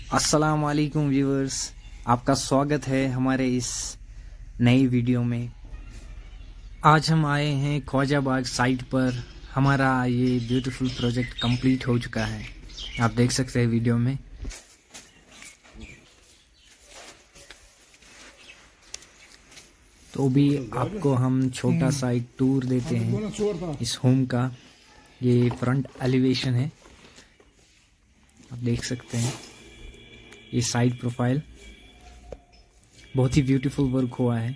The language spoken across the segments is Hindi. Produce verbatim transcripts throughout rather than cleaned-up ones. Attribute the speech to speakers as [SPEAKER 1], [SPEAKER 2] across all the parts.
[SPEAKER 1] अस्सलाम वालेकुम व्यूअर्स, आपका स्वागत है हमारे इस नई वीडियो में। आज हम आए हैं ख्वाजाबाग साइट पर। हमारा ये ब्यूटीफुल प्रोजेक्ट कंप्लीट हो चुका है, आप देख सकते हैं वीडियो में। तो भी आपको हम छोटा सा एक टूर देते हैं इस होम का। ये फ्रंट एलिवेशन है, आप देख सकते हैं। ये साइड प्रोफाइल बहुत ही ब्यूटीफुल वर्क हुआ है।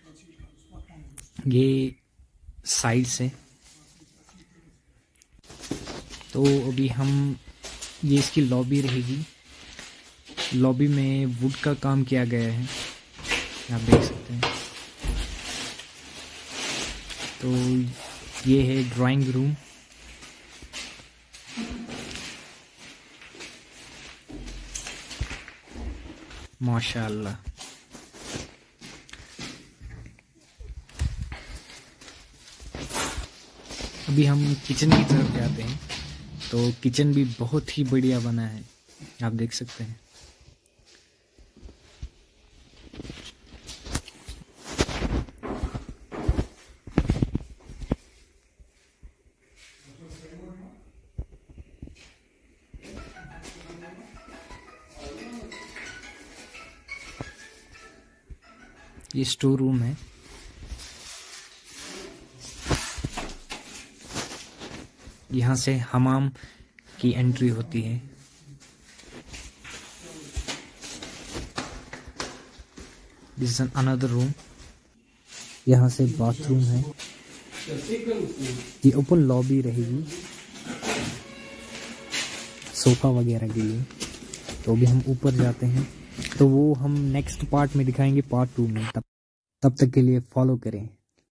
[SPEAKER 1] ये साइड से तो अभी हम ये इसकी लॉबी रहेगी। लॉबी में वुड का काम किया गया है, आप देख सकते हैं। तो ये है ड्राइंग रूम। माशाअल्लाह। अभी हम किचन की तरफ जाते हैं। तो किचन भी बहुत ही बढ़िया बना है, आप देख सकते हैं। ये स्टोर रूम है। यहाँ से हमाम की एंट्री होती है। This is another room. यहाँ से बाथरूम है। ये ओपन लॉबी रहेगी सोफा वगैरह के लिए। तो अभी हम ऊपर जाते हैं, तो वो हम नेक्स्ट पार्ट में दिखाएंगे, पार्ट टू में। तब तब तक के लिए फॉलो करें।